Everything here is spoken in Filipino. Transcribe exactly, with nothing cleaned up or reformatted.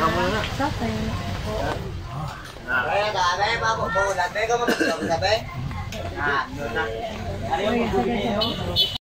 Kamu na. Sate. Kaya dami, bago po. Dati ko mag-sabi. Ah, doon na. Ano yung